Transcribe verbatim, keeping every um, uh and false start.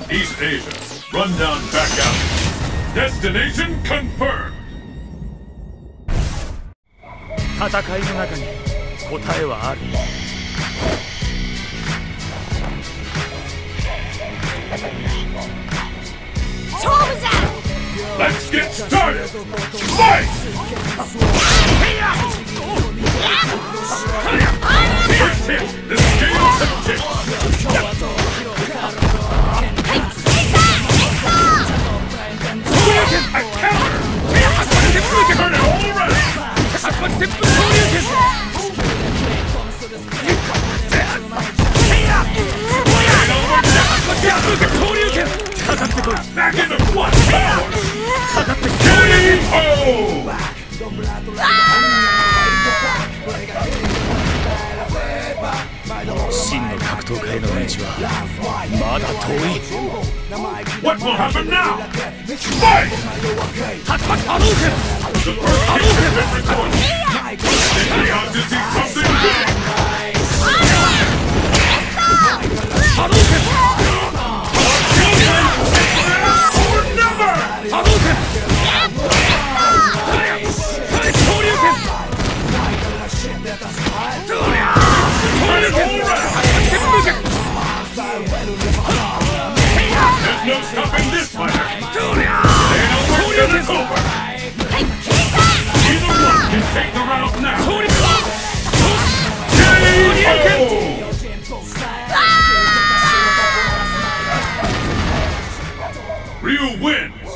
East Asia, rundown back out. Destination confirmed. 戦いの中に答えはある。 勝負じゃ。 Let's get started. Fight! First hit, the scales have tipped. A counter! Turn it all around! Back into what? Power! K O! 真の格闘家への道はまだ遠い。 What will happen now? Fight! The first hit has been recorded. Stay on to see something good. Or never! Turn it all around! There's no stopping this fighter! They know when it's over! Either one can take the round now! K O! Ryu wins!